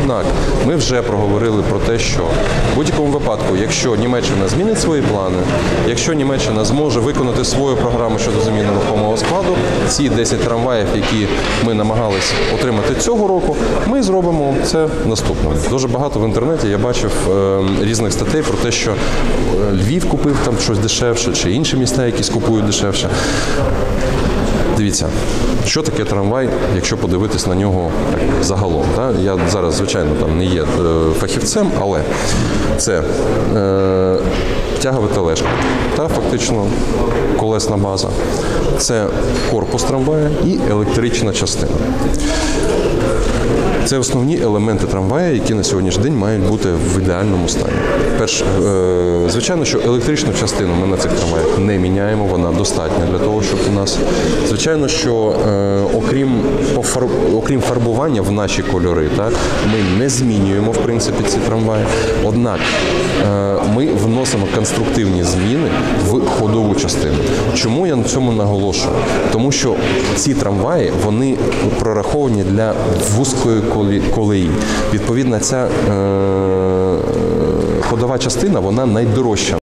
Однак ми вже проговорили про те, що в будь-якому випадку, якщо Німеччина змінить свої плани, якщо Німеччина зможе виконати свою програму щодо заміни рухомого складу, ці 10 трамваїв, які ми намагались отримати цього року, ми зробимо це наступним. Дуже багато в інтернеті я бачив різних статей про те, що Львів купив там щось дешевше, чи інші міста, які купують дешевше. Дивіться, що таке трамвай, якщо подивитись на нього так, загалом. Так? Я зараз, звичайно, там не є фахівцем, але це тягова тележка та фактично колесна база. Це корпус трамвая і електрична частина. Це основні елементи трамвая, які на сьогоднішній день мають бути в ідеальному стані. Звичайно, що електричну частину ми на цих трамваях не міняємо, вона достатня для того, щоб у нас... Звичайно, що окрім фарбування в наші кольори, так, ми не змінюємо, в принципі, ці трамваї. Однак ми вносимо конструктивні зміни в ходову частину. Чому я на цьому наголошую? Тому що ці трамваї, вони прораховані для вузької колеї. Відповідно, ця ходова частина, вона найдорожча